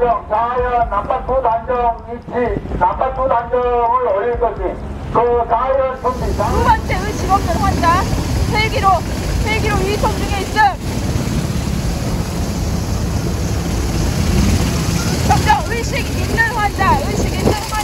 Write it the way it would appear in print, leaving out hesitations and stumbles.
단정, 자연 남바투 단정 위치, 남바투 단정을 올릴 것이 그 자연 준비. 두 번째 의식 없는 환자 헬기로 이송 중에 있음. 정정 의식 있는 환자